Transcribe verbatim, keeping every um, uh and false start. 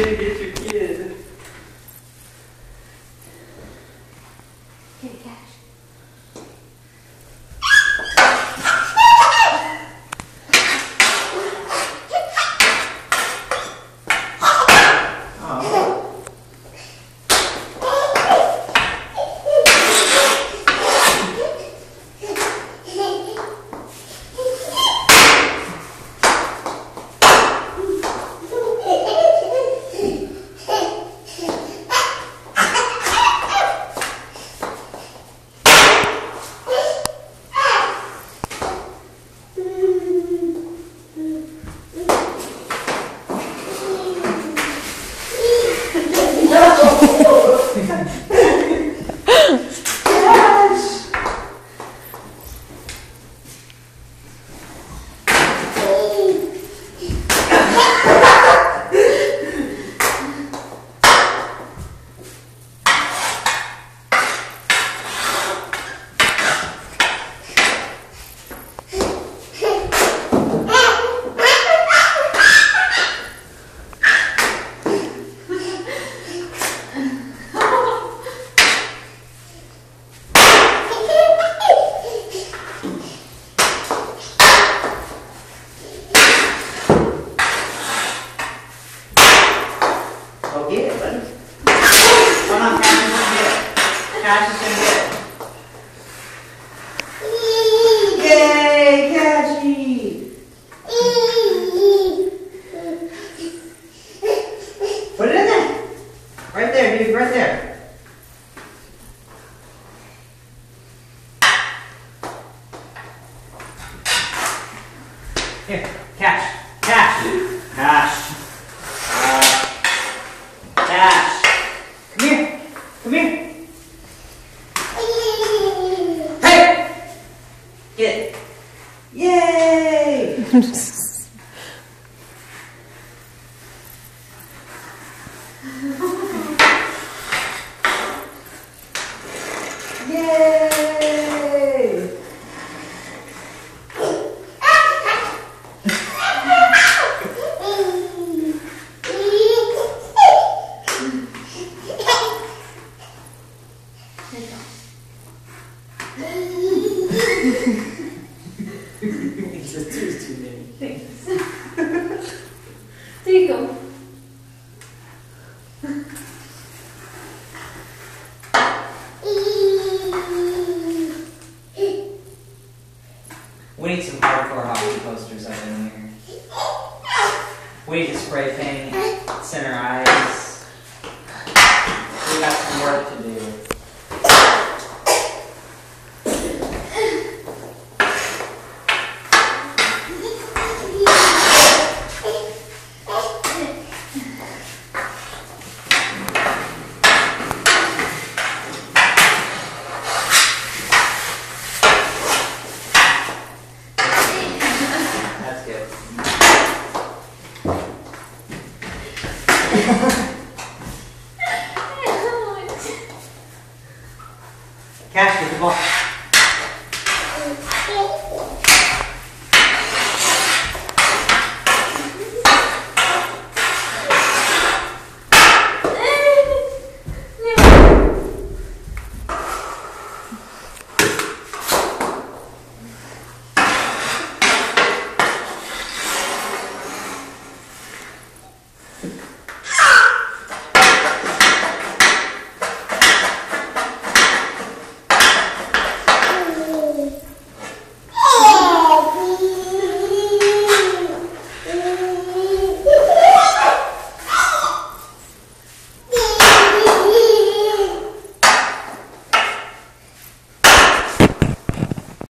to get your kid. Okay, Cash. Go get it, buddy. Come on, Cash is gonna get it. Cash is gonna get it. Yay, Cashy! Put it in there. Right there, dude, right there. Here, Cash. Cash. Cash. Cash. Come here. Come here. Hey! Get it. Yay! Yay! It's just too, too many things. There you go. We need some hardcore hockey posters up in here. We need to spray paint, center eyes. We got some work to do. That's good. Cash,